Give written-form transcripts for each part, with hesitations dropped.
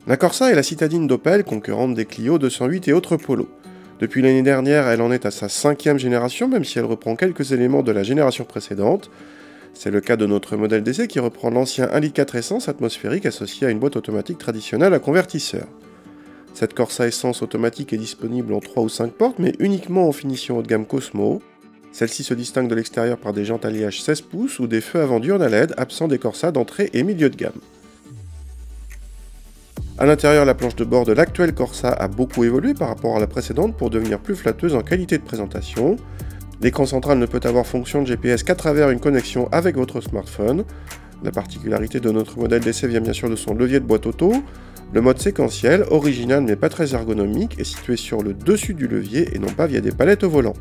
La Corsa est la citadine d'Opel, concurrente des Clio 208 et autres Polo. Depuis l'année dernière, elle en est à sa 5e génération, même si elle reprend quelques éléments de la génération précédente. C'est le cas de notre modèle d'essai qui reprend l'ancien 1,4 litre essence atmosphérique associé à une boîte automatique traditionnelle à convertisseur. Cette Corsa essence automatique est disponible en 3 ou 5 portes, mais uniquement en finition haut de gamme Cosmo. Celle-ci se distingue de l'extérieur par des jantes alliage 16 pouces ou des feux avant diurnes à LED absents des Corsa d'entrée et milieu de gamme. A l'intérieur, la planche de bord de l'actuelle Corsa a beaucoup évolué par rapport à la précédente pour devenir plus flatteuse en qualité de présentation. L'écran central ne peut avoir fonction de GPS qu'à travers une connexion avec votre smartphone. La particularité de notre modèle d'essai vient bien sûr de son levier de boîte auto. Le mode séquentiel, original mais pas très ergonomique, est situé sur le dessus du levier et non pas via des palettes au volant.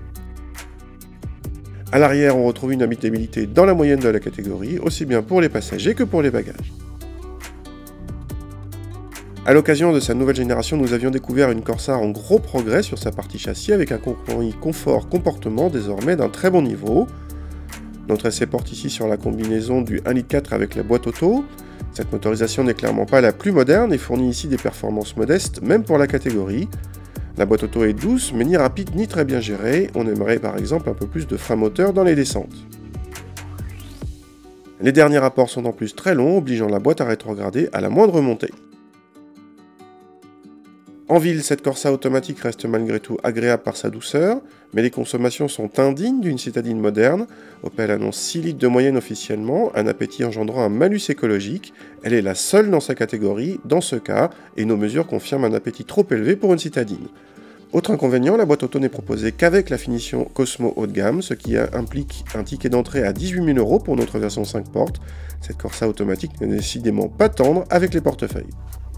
A l'arrière, on retrouve une habitabilité dans la moyenne de la catégorie, aussi bien pour les passagers que pour les bagages. A l'occasion de sa nouvelle génération, nous avions découvert une Corsa en gros progrès sur sa partie châssis avec un compromis confort-comportement désormais d'un très bon niveau. Notre essai porte ici sur la combinaison du 1,4 litre avec la boîte auto. Cette motorisation n'est clairement pas la plus moderne et fournit ici des performances modestes, même pour la catégorie. La boîte auto est douce, mais ni rapide ni très bien gérée. On aimerait par exemple un peu plus de frein moteur dans les descentes. Les derniers rapports sont en plus très longs, obligeant la boîte à rétrograder à la moindre montée. En ville, cette Corsa automatique reste malgré tout agréable par sa douceur, mais les consommations sont indignes d'une citadine moderne. Opel annonce 6 litres de moyenne officiellement, un appétit engendrant un malus écologique. Elle est la seule dans sa catégorie, dans ce cas, et nos mesures confirment un appétit trop élevé pour une citadine. Autre inconvénient, la boîte auto n'est proposée qu'avec la finition Cosmo haut de gamme, ce qui implique un ticket d'entrée à 18 000 € pour notre version 5 portes. Cette Corsa automatique n'est décidément pas tendre avec les portefeuilles.